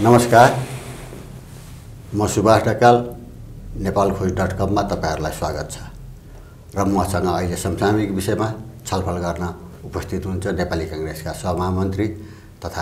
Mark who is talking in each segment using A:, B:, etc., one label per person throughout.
A: नमस्कार, म सुभाष ढकाल नेपालखोज.com मा तपाईहरुलाई स्वागत छ र मसँग अहिले समसामयिक विषयमा छलफल गर्न उपस्थित हुनुहुन्छ नेपाली कांग्रेसका सहमहामन्त्री तथा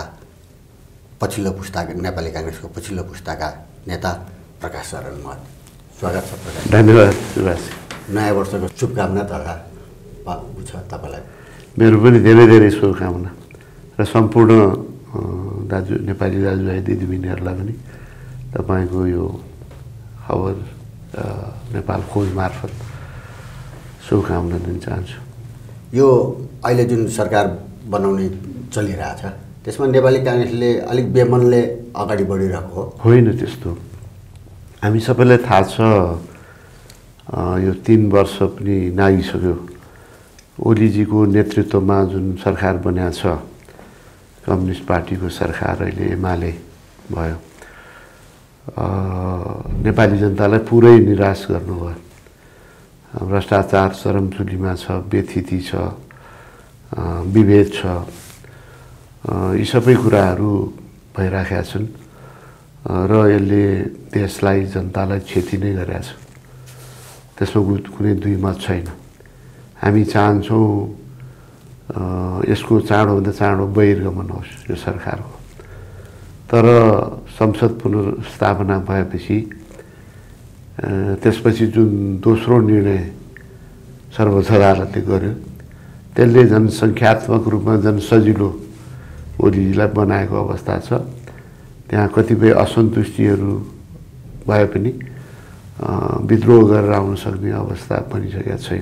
A: नेपाली कांग्रेसको पछिल्लो पुस्ताका नेता प्रकाश शरण महत। स्वागत छ प्रकाश।
B: धन्यवाद सुभाष।
A: नयाँ वर्षको शुभकामना तथा तपाईलाई।
B: मेरो पनि धेरै धेरै शुभकामना र सम्पूर्ण नेपाली दाजुभाइ दिदीबहिनीहरूलाई पनि तपाईको यो खबर नेपाल खोज मार्फत शुभकामना दिन चाहन्छु।
A: यो अहिले जुन सरकार बनाउने चलिरहेछ त्यसमा नेपाली कांग्रेसले अलिक बेमनले अगाडि बढिरहेको हो?
B: होइन, त्यस्तो हामी सबैलाई थाहा छ। यो 3 वर्ष पनि नागिसक्यो ओलीजीको नेतृत्वमा जुन सरकार बन्या छ, कम्युनिस्ट पार्टीको सरकार अहिले एमाले भयो। नेपाली जनतालाई पुरै निराश गर्नुभयो। भ्रष्टाचार चरमचुलीमा छ, व्यथिति छ, विभेद छ, यी सबै कुराहरू भइराखेका छन् र यसले देशलाई जनतालाई क्षति नै गरेको छ। त्यसमा कुनै दुई मत छैन। हामी चाहन्छौँ यसको चाँडोभन्दा चाँडो बहिर्गमन होस् यो सरकारको। तर संसद पुनर्स्थापना भएपछि त्यसपछि जुन दोस्रो निर्णय सर्वोच्च अदालतले गर्यो त्यसले जनसङ्ख्यात्मक रूपमा जनसजिलो ओलीजीलाई बनाएको अवस्था छ। त्यहाँ कतिपय असन्तुष्टिहरू भए पनि विद्रोह गरेर आउन सक्ने अवस्था बनिसकेका छैन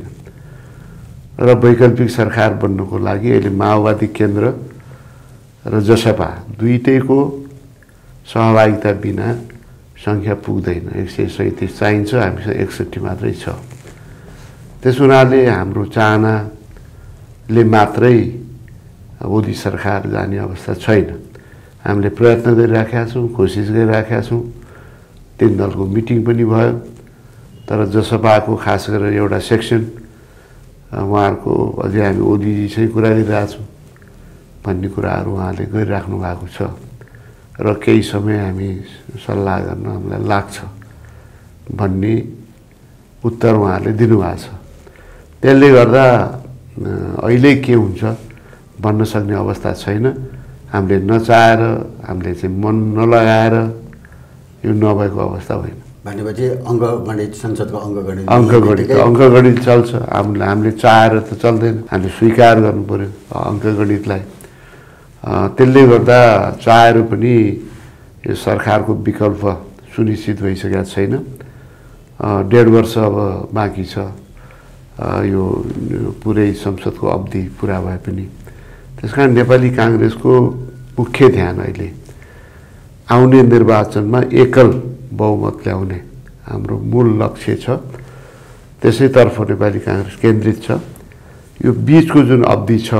B: र वैकल्पिक सरकार बन्नको लागि अहिले माओवादी केन्द्र र जसपा दुईटैको सहभागिता बिना संख्या पुग्दैन। 137 चाहिन्छ, हामीसँग 61 मात्रै छ। त्यस हुनाले हाम्रो चाहनाले मात्रै ओली सरकार जाने अवस्था छैन। हामीले प्रयत्न गरिराखेका छौँ, कोसिस गरिराखेका छौँ। 3 दलको मिटिङ पनि भयो, तर जसपाको खास गरेर एउटा सेक्सन उहाँहरूको अझै हामी ओलीजीसँग कुरा गरिरहेछौँ भन्ने कुराहरू उहाँले गरिराख्नु भएको छ र केही समय हामी सल्लाह गर्न हामीलाई लाग्छ भन्ने उत्तर उहाँहरूले दिनुभएको छ। त्यसले गर्दा अहिले के हुन्छ भन्न सक्ने अवस्था छैन। हामीले नचाहेर, हामीले चाहिँ मन नलगाएर यो नभएको अवस्था होइन।
A: भनेपछि अङ्कगणित, संसदको
B: अङ्कगणित चल्छ। हामीले चाहेर त चल्दैन, हामीले स्वीकार गर्नु पर्यो अङ्कगणितलाई। त्यसले गर्दा चाहेर पनि यो सरकारको विकल्प सुनिश्चित भइसकेको छैन। 1.5 वर्ष अब बाँकी छ यो पुरै संसदको अवधि पुरा भए पनि। त्यसकारण नेपाली कांग्रेसको मुख्य ध्यान अहिले आउने निर्वाचनमा एकल बहुमत ल्याउने हाम्रो मूल लक्ष्य छ। त्यसैतर्फ नेपाली कांग्रेस केन्द्रित छ। यो बीचको जुन अवधि छ,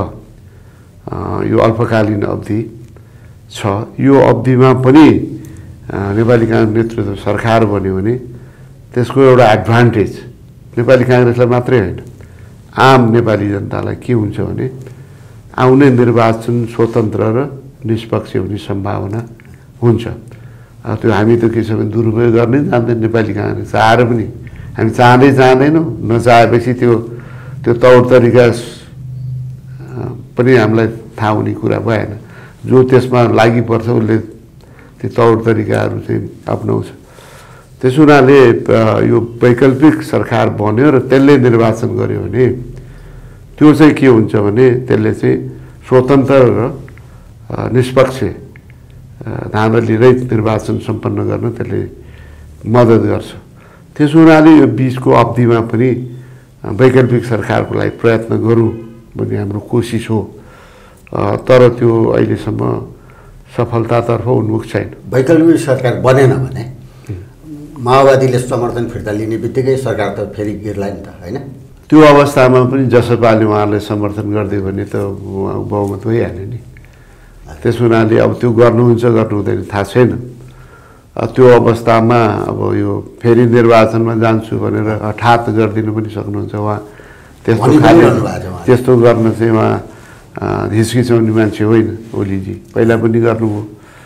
B: यो अल्पकालीन अवधि छ, यो अवधिमा पनि नेपाली कांग्रेस नेतृत्व सरकार बन्यो भने त्यसको एउटा एडभान्टेज नेपाली कांग्रेसलाई मात्रै होइन, आम नेपाली जनतालाई के हुन्छ भने आउने निर्वाचन स्वतन्त्र र निष्पक्ष हुने सम्भावना हुन्छ। त्यो हामी त के छ भने दुरुपयोग गर्नै जान्दैन। नेपाली कांग्रेस चाहेर पनि हामी चाहँदैनौँ, नचाहेपछि त्यो तौर तरिका पनि हामीलाई थाहा हुने कुरा भएन। जो त्यसमा लागि पर्छ उसले त्यो तौर तरिकाहरू चाहिँ अपनाउँछ। त्यस हुनाले यो वैकल्पिक सरकार बन्यो र त्यसले निर्वाचन गर्यो भने त्यो चाहिँ के हुन्छ भने त्यसले चाहिँ स्वतन्त्र र निष्पक्ष धाँधली रहित निर्वाचन सम्पन्न गर्न त्यसले मद्दत गर्छ। त्यस हुनाले यो बीचको अवधिमा पनि वैकल्पिक सरकारको लागि प्रयत्न गरौँ भन्ने हाम्रो कोसिस हो। तर त्यो अहिलेसम्म सफलतातर्फ उन्मुख छैन।
A: वैकल्पिक सरकार बनेन भने माओवादीले समर्थन फिर्ता लिने बित्तिकै सरकार त फेरि गिर्ला नि त, होइन?
B: त्यो अवस्थामा पनि जसपाले उहाँलाई समर्थन गरिदियो भने त बहुमत भइहाल्यो नि। त्यस हुनाले अब त्यो गर्नुहुन्छ गर्नु हुँदैन थाहा छैन। त्यो अवस्थामा अब यो फेरि निर्वाचनमा जान्छु भनेर हठात गरिदिनु पनि सक्नुहुन्छ उहाँ। त्यस्तो गर्न चाहिँ उहाँ हिचकिचाउने मान्छे होइन ओलीजी, पहिला पनि गर्नुभयो।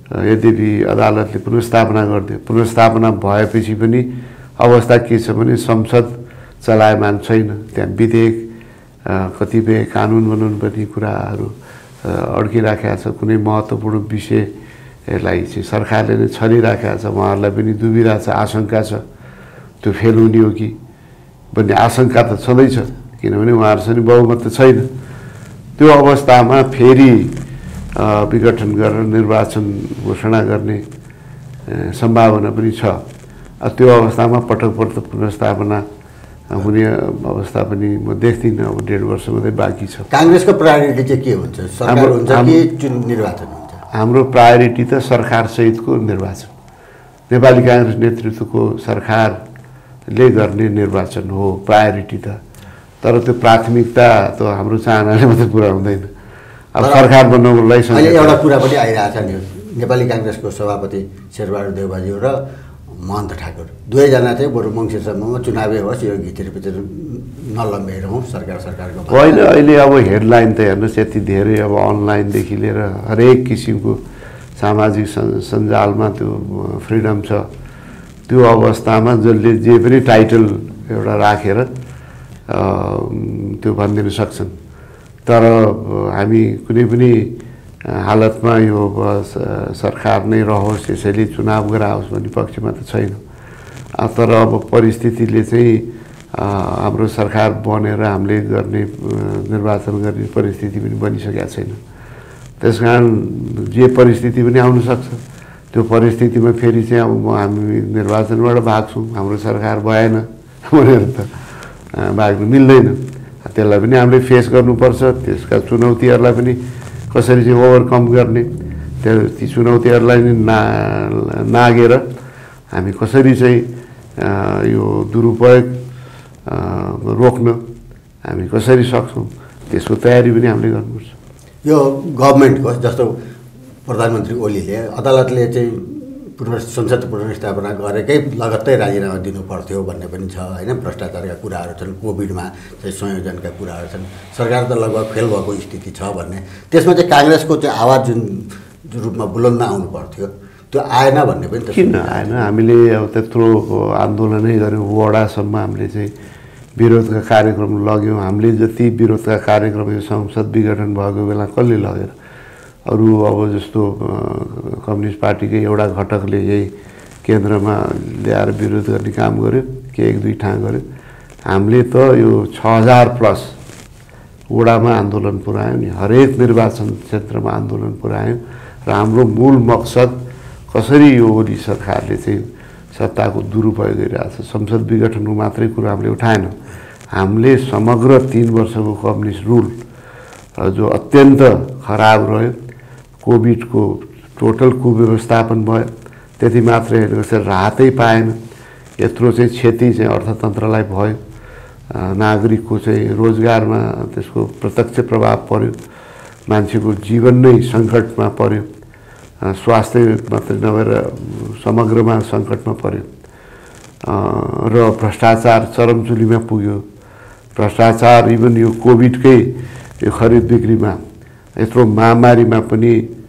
B: यद्यपि अदालतले पुनर्स्थापना गरिदियो। पुनर्स्थापना भएपछि पनि अवस्था के छ भने संसद चलायमान छैन। त्यहाँ विधेयक कतिपय कानुन बनाउनु पर्ने कुराहरू अड्किराखेको छ। कुनै महत्त्वपूर्ण विषयलाई चाहिँ सरकारले नै छलिराखेको छ। उहाँहरूलाई पनि दुविधा छ, आशंका छ त्यो फेल हुने हो कि भन्ने आशंका त छँदैछ, किनभने उहाँहरूसँग बहुमत त छैन। त्यो अवस्थामा फेरि विघटन गरेर निर्वाचन घोषणा गर्ने सम्भावना पनि छ। त्यो अवस्थामा पटक पटक पुनर्स्थापना हुने अवस्था पनि म देख्दिनँ। अब 1.5 वर्ष मात्रै बाँकी छ।
A: काङ्ग्रेसको प्रायोरिटी चाहिँ के हुन्छ? सरकार हुन्छ कि निर्वाचन हुन्छ?
B: हाम्रो प्रायोरिटी त सरकारसहितको निर्वाचन, नेपाली काङ्ग्रेस नेतृत्वको सरकारले गर्ने निर्वाचन हो प्रायोरिटी त। तर त्यो प्राथमिकता त हाम्रो चाहनाले मात्रै पुरा हुँदैन। अब सरकार बनाउनलाई
A: एउटा कुरा पनि आइरहेको छ नि, नेपाली काङ्ग्रेसको सभापति शेरबहादुर देउवाजी र महन्त ठाकुर दुवैजना चाहिँ बरु मङ्सिरसम्ममा चुनावै होस्, यो घिचिरपिचिर नलम्ब्याइरहँ सरकारको
B: होइन। अहिले अब हेडलाइन त हेर्नुहोस्, यति धेरै अब अनलाइनदेखि लिएर हरेक किसिमको सामाजिक सञ्जालमा त्यो फ्रिडम छ। त्यो अवस्थामा जसले जे पनि टाइटल एउटा राखेर त्यो भनिदिन सक्छन्। तर हामी कुनै पनि हालतमा यो सरकार नै रहोस्, यसैले चुनाव गराओस् भन्ने पक्षमा त छैन। तर अब परिस्थितिले चाहिँ हाम्रो सरकार बनेर हामीले गर्ने निर्वाचन गर्ने परिस्थिति पनि बनिसकेका छैन। त्यसकारण जे परिस्थिति पनि आउनसक्छ। त्यो परिस्थितिमा फेरि चाहिँ अब हामी निर्वाचनबाट भाग्छौँ, हाम्रो सरकार भएन भनेर त भाग्नु मिल्दैन। त्यसलाई पनि हामीले फेस गर्नुपर्छ। त्यसका चुनौतीहरूलाई पनि कसरी चाहिँ ओभरकम गर्ने, ती चुनौतीहरूलाई नागेर हामी कसरी चाहिँ यो दुरुपयोग रोक्न हामी कसरी सक्छौँ, त्यसको तयारी पनि हामीले गर्नुपर्छ।
A: यो गभर्मेन्टको जस्तो प्रधानमन्त्री ओलीले अदालतले चाहिँ संसद पुनर्स्थापना गरेकै लगत्तै राजीनामा दिनुपर्थ्यो भन्ने पनि छ होइन। भ्रष्टाचारका कुराहरू छन्, कोभिडमा चाहिँ संयोजनका कुराहरू छन्, सरकार त लगभग फेल भएको स्थिति छ भन्ने। त्यसमा चाहिँ काङ्ग्रेसको चाहिँ आवाज जुन रूपमा बुलन्द आउनु पर्थ्यो त्यो आएन भन्ने पनि त
B: किन आएन? हामीले अब त्यत्रो आन्दोलनै गऱ्यौँ, वडासम्म हामीले चाहिँ विरोधका कार्यक्रम लग्यौँ। हामीले जति विरोधका कार्यक्रम यो संसद विघटन भएको बेला कसले लगेर, अरू अब जस्तो कम्युनिस्ट पार्टीकै एउटा घटकले यही केन्द्रमा ल्याएर विरोध गर्ने काम गर्यो कि 1-2 ठाउँ गर्यो। हामीले त यो 6000+ वडामा आन्दोलन पुऱ्यायौँ नि, हरेक निर्वाचन क्षेत्रमा आन्दोलन पुऱ्यायौँ। र हाम्रो मूल मकसद कसरी यो ओली सरकारले चाहिँ सत्ताको दुरुपयोग गरिरहेको छ, संसद विघटनको मात्रै कुरा हामीले उठाएनौँ। हामीले समग्र 3 वर्षको कम्युनिस्ट रुल जो अत्यन्त खराब रह्यो, कोभिडको टोटल कुव्यवस्थापन भयो, त्यति मात्रै होइन कसरी राहतै पाएन। यत्रो चाहिँ क्षति चाहिँ अर्थतन्त्रलाई भयो, नागरिकको चाहिँ रोजगारमा त्यसको प्रत्यक्ष प्रभाव पर्यो, मान्छेको जीवन नै सङ्कटमा पर्यो, स्वास्थ्य मात्रै नभएर समग्रमा सङ्कटमा पर्यो। र भ्रष्टाचार चरमचुलीमा पुग्यो। भ्रष्टाचार इभन यो कोभिडकै यो खरिद बिक्रीमा, यत्रो महामारीमा पनि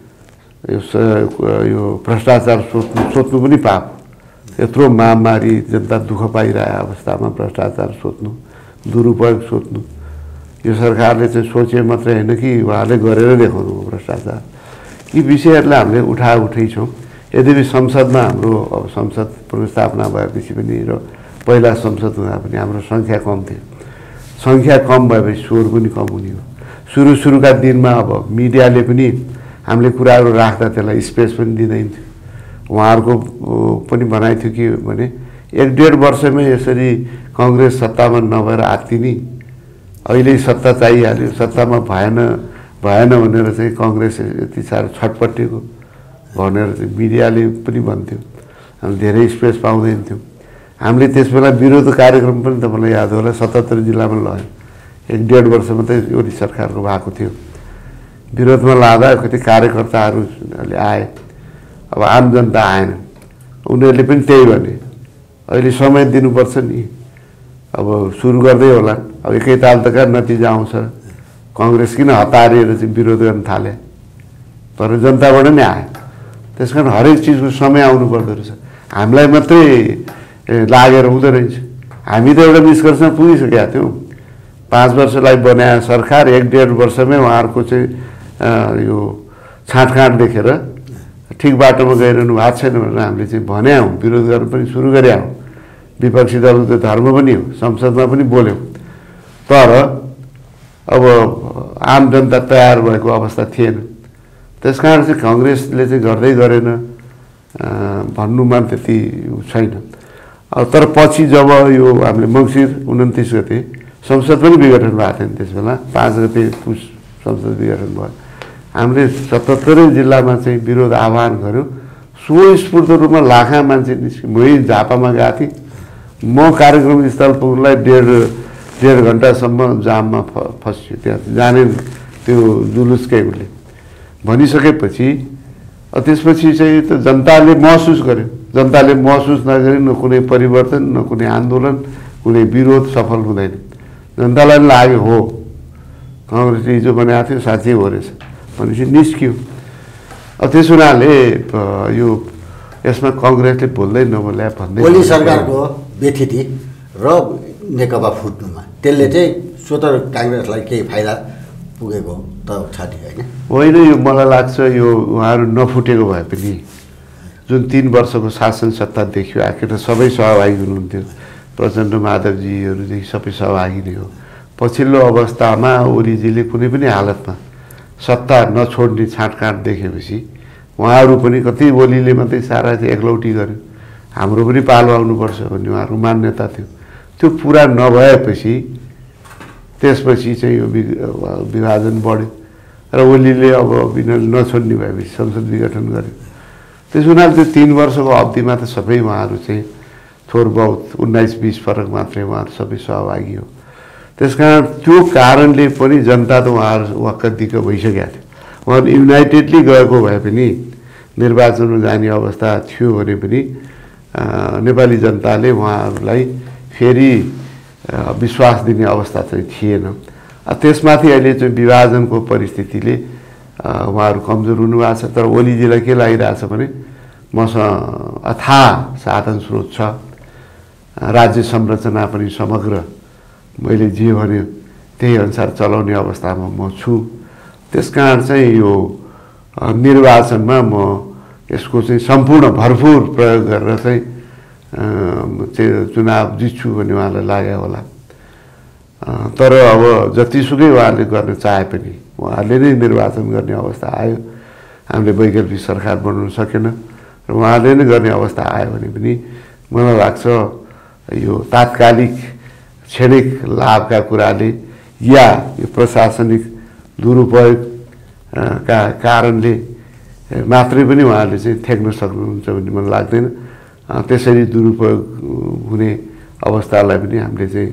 B: यो भ्रष्टाचार सोध्नु पनि पाप। यत्रो महामारी जनता दुःख पाइरहेको अवस्थामा भ्रष्टाचार सोध्नु, दुरुपयोग सोध्नु, यो सरकारले चाहिँ सोचे मात्रै होइन कि उहाँले गरेर देखाउनु हो भ्रष्टाचार। यी विषयहरूलाई हामीले उठाइ छौँ। यद्यपि संसदमा हाम्रो अब संसद पुनर्स्थापना भएपछि पनि र पहिला संसद हुँदा पनि हाम्रो सङ्ख्या कम थियो। सङ्ख्या कम भएपछि स्वर पनि कम हुने हो। सुरुका दिनमा अब मिडियाले पनि हामीले कुराहरू राख्दा त्यसलाई स्पेस पनि दिँदैन थियो। उहाँहरूको पनि भनाइ थियो कि भने 1-1.5 वर्षमै यसरी कङ्ग्रेस सत्तामा नभएर आत्तिनी, अहिले सत्ता चाहिहाल्यो, सत्तामा भएन भनेर चाहिँ कङ्ग्रेस यति साह्रो छटपटेको भनेर चाहिँ मिडियाले पनि भन्थ्यो। हामीले धेरै स्पेस पाउँदैन थियौँ। हामीले त्यसबेला विरोध कार्यक्रम पनि तपाईँलाई याद होला 77 जिल्लामा लग्यो। 1-1.5 वर्ष मात्रै योली सरकारको भएको थियो। विरोधमा लाँदा कति कार्यकर्ताहरूले आए, अब आम जनता आएन। उनीहरूले पनि त्यही भने अहिले समय दिनुपर्छ नि, अब सुरु गर्दै होला। अब एकैताल त कहाँ नतिजा आउँछ। कङ्ग्रेस किन हतारेर चाहिँ विरोध गर्न थाले, तर जनताबाट नै आयो। त्यस कारण हरेक चिजको समय आउनु पर्दो रहेछ। हामीलाई मात्रै लागेर हुँदो रहेछ। हामी त एउटा निष्कर्षमा पुगिसकेका थियौँ। 5 वर्षलाई बनाए सरकार 1-1.5 वर्षमै उहाँहरूको चाहिँ यो छाँटकाँट देखेर ठिक बाटोमा गइरहनु भएको छैन भनेर हामीले चाहिँ भन्यौँ, विरोध गर्न पनि सुरु गरेका हौँ। विपक्षी दलको त धर्म पनि हो, संसदमा पनि बोल्यौँ। तर अब आम जनता तयार भएको अवस्था थिएन। त्यस कारण चाहिँ काङ्ग्रेसले चाहिँ गर्दै गरेन भन्नुमा त्यति छैन। तर पछि जब यो हामीले मङ्सिर 29 गते संसद पनि विघटन भएको थियो नि, त्यस बेला 5 गते पुस संसद विघटन भयो। हामीले 77 जिल्लामा चाहिँ विरोध आह्वान गऱ्यौँ। स्वस्फूर्त रूपमा लाखा मान्छे निस्क्यो। मै झापामा गएको थिएँ। म कार्यक्रम स्थल पुग्नलाई 1.5 घन्टासम्म जाममा फस्यो। त्यहाँ जाने त्यो जुलुसकै उसले भनिसकेपछि त्यसपछि चाहिँ त जनताले महसुस गर्यो। जनताले महसुस नगरी न कुनै परिवर्तन, न कुनै आन्दोलन, कुनै विरोध सफल हुँदैन। जनतालाई लाग्यो हो काङ्ग्रेसले हिजो बनाएको थियो साँच्चै हो रहेछ भनेपछि निस्क्यो। त्यस हुनाले यो यसमा काङ्ग्रेसले बोल्दै नबोल्या भन्दै
A: ओली सरकारको व्यथिति र नेकपा फुट्नुमा त्यसले चाहिँ स्वतः काङ्ग्रेसलाई केही फाइदा पुगेको त छ नि होइन?
B: यो मलाई लाग्छ यो उहाँहरू नफुटेको भए पनि जुन 3 वर्षको शासन सत्ता देखियो, आखिर सबै सहभागी हुनुहुन्थ्यो। प्रचण्ड माधवजीहरूदेखि सबै सहभागी नै हो। पछिल्लो अवस्थामा ओलीजीले कुनै पनि हालतमा सत्ता नछोड्ने छाँटकाँट देखेपछि उहाँहरू पनि कति ओलीले मात्रै सारा चाहिँ एकलौटी गर्यो। हाम्रो पनि पालो आउनुपर्छ भन्ने उहाँहरूको मान्यता थियो। त्यो पुरा नभएपछि त्यसपछि चाहिँ यो विभाजन बढ्यो र ओलीले अब नछोड्ने भएपछि संसद विघटन गर्यो। त्यस हुनाले त्यो 3 वर्षको अवधिमा त सबै उहाँहरू चाहिँ थोर बहुत 19-20 फरक मात्रै उहाँहरू सबै सहभागी हो। त्यस कारण त्यो कारणले पनि जनता त उहाँहरू वाक्क दिक्क भइसकेका थियो। उहाँहरू युनाइटेडली गएको भए पनि निर्वाचनमा जाने अवस्था थियो भने पनि नेपाली जनताले उहाँहरूलाई फेरि विश्वास दिने अवस्था चाहिँ थिएन। त्यसमाथि अहिले चाहिँ विभाजनको परिस्थितिले उहाँहरू कमजोर हुनुभएको छ। तर ओलीजीलाई के लागिरहेछ भने मसँग अथाह साधन स्रोत छ, राज्य संरचना पनि समग्र मैले जे भन्यो त्यही अनुसार चलाउने अवस्थामा म छु। त्यस कारण चाहिँ यो निर्वाचनमा म यसको चाहिँ सम्पूर्ण भरपुर प्रयोग गरेर चाहिँ चुनाव जित्छु भन्ने उहाँलाई लाग्यो होला। तर अब जतिसुकै उहाँले गर्न चाहे पनि उहाँले नै निर्वाचन गर्ने अवस्था आयो। हामीले वैकल्पिक सरकार बनाउन सकेन र उहाँले नै गर्ने अवस्था आयो भने पनि मलाई लाग्छ यो तात्कालिक क्षणिक लाभका कुराले या यो प्रशासनिक दुरुपयोग का कारणले मात्रै पनि उहाँले चाहिँ थ्याक्न सक्नुहुन्छ भन्ने मलाई लाग्दैन। त्यसरी दुरुपयोग हुने अवस्थालाई पनि हामीले चाहिँ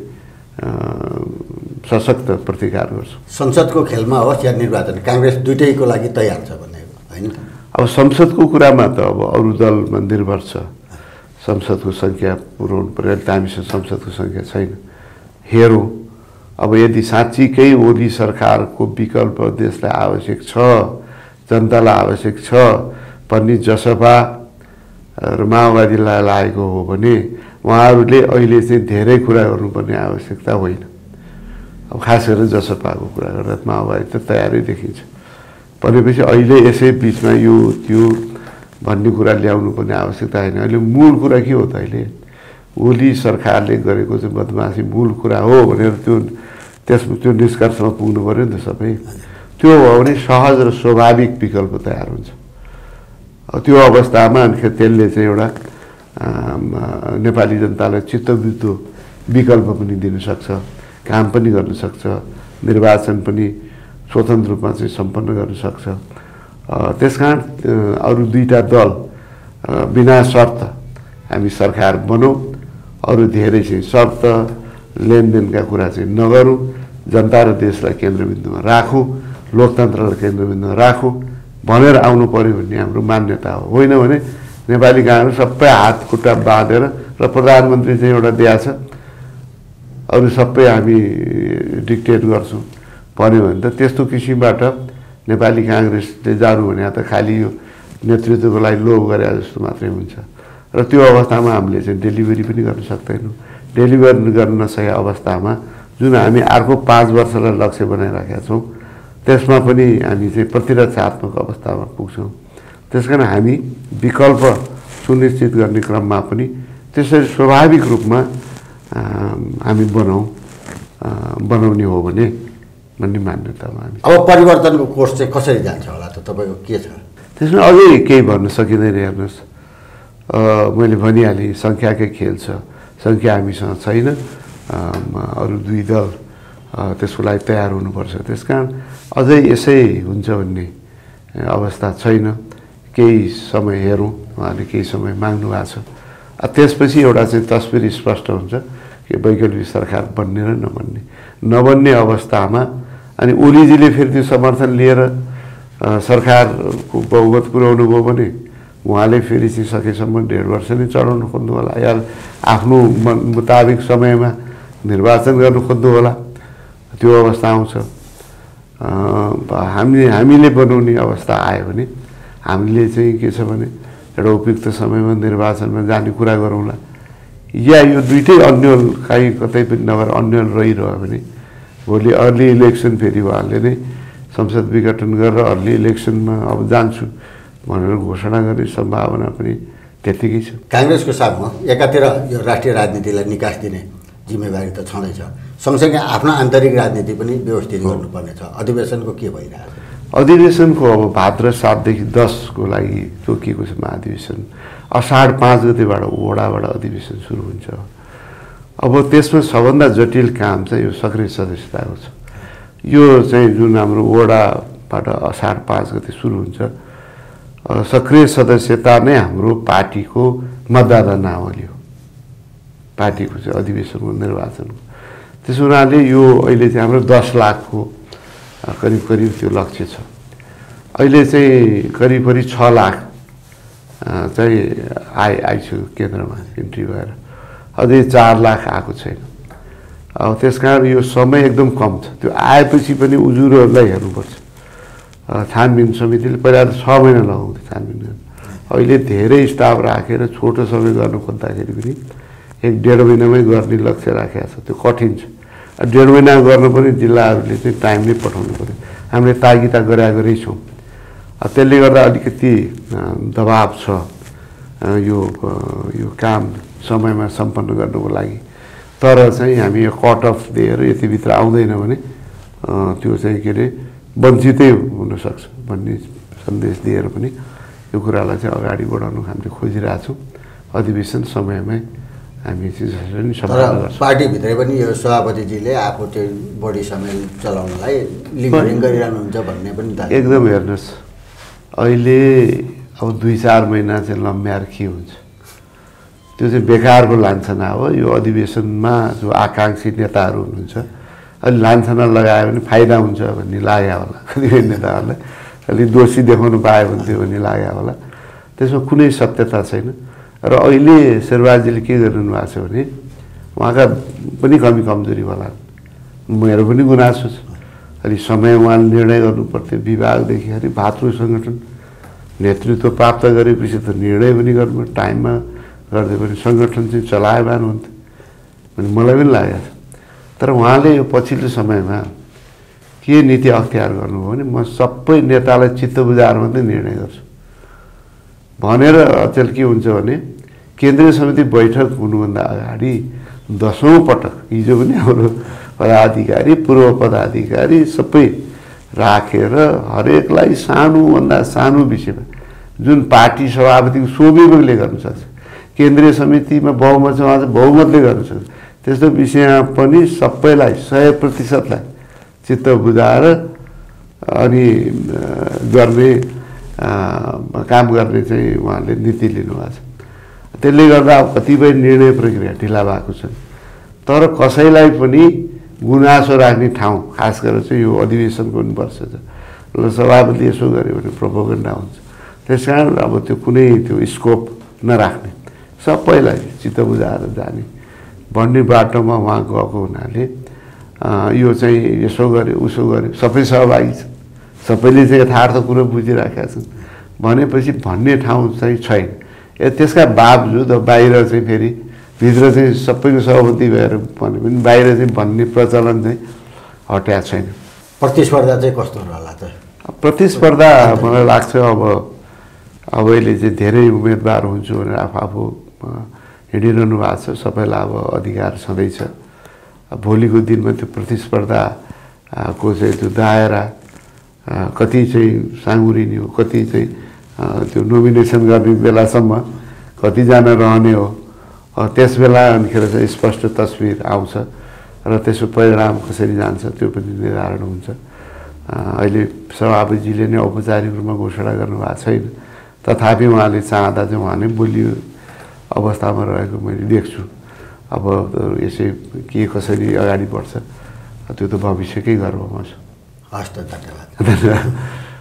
B: सशक्त प्रतिकार गर्छौँ।
A: संसदको खेलमा होस् या निर्वाचन, काङ्ग्रेस दुइटैको लागि तयार छ भन्ने होइन?
B: अब संसदको कुरामा त अब अरू दलमा निर्भर छ। संसदको सङ्ख्या पुर्याउनु पर्यो। हामीसँग संसदको सङ्ख्या छैन। हेरौँ अब यदि साँच्चीकै ओली सरकारको विकल्प देशलाई आवश्यक छ, जनतालाई आवश्यक छ भन्ने जसपा र माओवादीलाई लागेको हो भने उहाँहरूले अहिले चाहिँ धेरै कुरा गर्नुपर्ने आवश्यकता होइन। अब खास गरेर जसपाको कुरा गर्दा माओवादी त तयारै देखिन्छ भनेपछि अहिले यसै बिचमा यो त्यो भन्ने कुरा ल्याउनु पर्ने आवश्यकता होइन। अहिले मूल कुरा के हो त? अहिले ओली सरकारले गरेको चाहिँ बदमासी मूल कुरा हो भनेर त्यो निष्कर्षमा पुग्नु पऱ्यो नि त सबै। त्यो हो भने सहज र स्वाभाविक विकल्प तयार हुन्छ। त्यो अवस्थामा त्यसले चाहिँ एउटा नेपाली जनतालाई चित्तबुझ्दो विकल्प पनि दिन सक्छ, काम पनि गर्न सक्छ, निर्वाचन पनि स्वतन्त्र रूपमा चाहिँ सम्पन्न गर्न सक्छ। त्यसकारण अरू दुईटा दल बिना शर्त हामी सरकार बनाऊ, अरू धेरै चाहिँ शर्त लेनदेनका कुरा चाहिँ नगरौँ, जनता र देशलाई केन्द्रबिन्दुमा राखौँ, लोकतन्त्रलाई केन्द्रबिन्दुमा राखौँ भनेर आउनु पर्यो भन्ने हाम्रो मान्यता हो। होइन भने नेपाली काङ्ग्रेस सबै हात खुट्टा बाँधेर र प्रधानमन्त्री चाहिँ एउटा दिया छ, अरू सबै हामी डिक्टेट गर्छौँ भन्यो भने त त्यस्तो किसिमबाट नेपाली काङ्ग्रेसले जानु भने त खालि यो नेतृत्वको लागि लोभ गरे जस्तो मात्रै हुन्छ र त्यो अवस्थामा हामीले चाहिँ डेलिभरी पनि गर्न सक्दैनौँ। डेलिभरी गर्न नसकेको अवस्थामा जुन हामी अर्को 5 वर्षलाई लक्ष्य बनाइराखेका छौँ त्यसमा पनि हामी चाहिँ प्रतिरक्षात्मक अवस्थामा पुग्छौँ। त्यसकारण हामी विकल्प सुनिश्चित गर्ने क्रममा पनि त्यसरी स्वाभाविक रूपमा हामी बनाउने हो भने भन्ने मान्यतामा हामी।
A: अब परिवर्तनको कोर्स चाहिँ कसरी जान्छ होला त तपाईँको के छ?
B: त्यसमा अझै केही भन्न सकिँदैन। हेर्नुहोस्, मैले भनिहालेँ सङ्ख्याकै खेल छ, सङ्ख्या हामीसँग छैन। अरू 2 दल त्यसको लागि तयार हुनुपर्छ। त्यसकारण अझै यसै हुन्छ भन्ने अवस्था छैन। केही समय हेरौँ, उहाँले केही समय माग्नु भएको छ। त्यसपछि एउटा चाहिँ तस्बिर स्पष्ट हुन्छ कि वैकल्पिक सरकार बन्ने र नबन्ने अवस्थामा अनि ओलीजीले फेरि त्यो समर्थन लिएर सरकारको बहुमत पुर्याउनु भयो भने उहाँले फेरि चाहिँ सकेसम्म 1.5 वर्ष नै चलाउनु खोज्नु होला या आफ्नो मुताबिक समयमा निर्वाचन गर्नु खोज्नु होला। त्यो अवस्था आउँछ। हामीले बनाउने अवस्था आयो भने हामीले चाहिँ के छ भने एउटा उपयुक्त समयमा निर्वाचनमा जाने कुरा गरौँला या यो दुइटै अन्यल काहीँ कतै पनि नभएर अन्यल रहिरह्यो भने भोलि अर्ली इलेक्सन फेरि उहाँले नै संसद विघटन गरेर अर्ली इलेक्सनमा अब जान्छु भनेर घोषणा गर्ने सम्भावना पनि त्यतिकै छ।
A: काङ्ग्रेसको साथमा एकातिर यो राष्ट्रिय राजनीतिलाई निकास दिने जिम्मेवारी त छँदैछ, सँगसँगै आफ्नो आन्तरिक राजनीति पनि व्यवस्थित गर्नुपर्ने छ। अधिवेशनको के भइरहेको छ?
B: अधिवेशनको अब भाद्र 7 देखि 10 को लागि तोकिएको छ महाधिवेशन। असाढ 5 गतेबाट वडाबाट अधिवेशन सुरु हुन्छ। अब त्यसमा सबभन्दा जटिल काम चाहिँ यो सक्रिय सदस्यताको छ। यो चाहिँ जुन हाम्रो वडाबाट असाढ 5 गते सुरु हुन्छ, सक्रिय सदस्यता नै हाम्रो पार्टीको मतदाता नावली हो, पार्टीको चाहिँ अधिवेशनको निर्वाचनको। त्यसो हुनाले यो अहिले चाहिँ हाम्रो 10 लाखको करिब त्यो लक्ष्य छ। अहिले चाहिँ करिब 6 लाख चाहिँ आइसक्यो केन्द्रमा इन्ट्री भएर, अझै 4 लाख आएको छैन। अब त्यसकारण यो समय एकदम कम छ। त्यो आएपछि पनि उजुरहरूलाई हेर्नुपर्छ। छानबिन समितिले पहिला त 6 महिना लगाउँथ्यो छानबिन गर्न। अहिले धेरै स्टाफ राखेर छोटो समय गर्नु खोज्दाखेरि पनि 1.5 महिनामै गर्ने लक्ष्य राखेको छ। त्यो कठिन छ। 1.5 महिना गर्न पनि जिल्लाहरूले चाहिँ टाइमले पठाउनु पऱ्यो। हामीले तागिदा गराएकै छौँ। त्यसले गर्दा अलिकति दबाब छ यो काम समयमा सम्पन्न गर्नुको लागि। तर चाहिँ हामी यो कट अफ दिएर यतिभित्र आउँदैन भने त्यो चाहिँ के अरे वञ्चितै हुनसक्छ भन्ने सन्देश दिएर पनि यो कुरालाई चाहिँ अगाडि बढाउनु हामीले खोजिरहेछौँ। अधिवेशन समयमै हामी चाहिँ सम्पन्न गर्छौँ।
A: पार्टीभित्रै पनि यो सभापतिजीले आफू चाहिँ बढी समय चलाउनलाई लिङ्करिङ गरिरहनुहुन्छ भन्ने पनि
B: एकदम। हेर्नुहोस्, अहिले अब 2-4 महिना चाहिँ लम्ब्याएर के हुन्छ त्यो चाहिँ बेकारको लान्छना हो। यो अधिवेशनमा जो आकाङ्क्षी नेताहरू हुनुहुन्छ अलि लान्छना लगायो भने फाइदा हुन्छ भन्ने लाग्यो होला कतिपय नेताहरूलाई। अलि दोषी देखाउनु पायो भने त्यो भन्ने लाग्यो होला। त्यसमा कुनै सत्यता छैन। र अहिले शेरबहादुरजीले के गरिरहनु भएको छ भने उहाँका पनि कमजोरी होला, मेरो पनि गुनासो छ। अलि समय उहाँले निर्णय गर्नुपर्थ्यो। विभागदेखि अरे भातृ सङ्गठन नेतृत्व प्राप्त गरेपछि त निर्णय पनि गर्नु टाइममा गर्दै पनि सङ्गठन चाहिँ चलायो भए हुन्थ्यो भने मलाई पनि लागेको छ। तर उहाँले यो पछिल्लो समयमा के नीति अख्तियार गर्नुभयो भने म सबै नेतालाई चित्त बुझाएर मात्रै निर्णय गर्छु भनेर अचेल के हुन्छ भने केन्द्रीय समिति बैठक हुनुभन्दा अगाडि 10औं पटक हिजो पनि हाम्रो पदाधिकारी पूर्व पदाधिकारी सबै राखेर हरेकलाई सानोभन्दा सानो विषयमा जुन पार्टी सभापतिको स्वविवेकले गर्न सक्छ, केन्द्रीय समितिमा बहुमत छ उहाँ चाहिँ बहुमतले गर्न सक्छ, त्यस्तो विषयमा पनि सबैलाई 100%लाई चित्त बुझाएर अनि गर्ने काम गर्ने चाहिँ उहाँले नीति लिनुभएको छ। त्यसले गर्दा कतिपय निर्णय प्रक्रिया ढिला भएको छन्। तर कसैलाई पनि गुनासो राख्ने ठाउँ खास गरेर चाहिँ यो अधिवेशनको पनि वर्ष छ। ल सभापतिले यसो गर्यो भने प्रोपोगन्डा हुन्छ। त्यस कारण अब त्यो कुनै त्यो स्कोप नराख्ने, सबैलाई चित्त बुझाएर जाने भन्ने बाटोमा उहाँ गएको हुनाले यो चाहिँ यसो गर्यो उसो गर्यो, सबै सहभागी छ, सबैले चाहिँ यथार्थ कुरो बुझिराखेका छन् भनेपछि भन्ने ठाउँ चाहिँ छैन। त्यसका बावजुद बाहिर चाहिँ फेरि भित्र चाहिँ सबैको सहमति भएर भने पनि बाहिर चाहिँ भन्ने प्रचलन चाहिँ हट्या छैन।
A: प्रतिस्पर्धा चाहिँ कस्तो रहला त?
B: प्रतिस्पर्धा मलाई लाग्छ अब अहिले चाहिँ धेरै उम्मेदवार हुन्छु भनेर आफू हिँडिरहनु भएको छ। सबैलाई अब अधिकार छँदैछ। भोलिको दिनमा त्यो प्रतिस्पर्धाको चाहिँ त्यो दायरा कति चाहिँ साँगुरिने हो, कति चाहिँ त्यो नोमिनेसन गर्ने बेलासम्म कतिजना रहने हो, त्यस बेला अनिखेर चाहिँ स्पष्ट तस्बिर आउँछ र त्यसको परिणाम कसरी जान्छ त्यो पनि निर्धारण हुन्छ। अहिले सभापतिजीले नै औपचारिक रूपमा घोषणा गर्नुभएको छैन, तथापि उहाँले चाहँदा चाहिँ उहाँले बलियो अवस्थामा रहेको मैले देख्छु। अब यसै के कसरी अगाडि बढ्छ त्यो त भविष्यकै गर्वमा छ।
A: हस् त, धन्यवाद।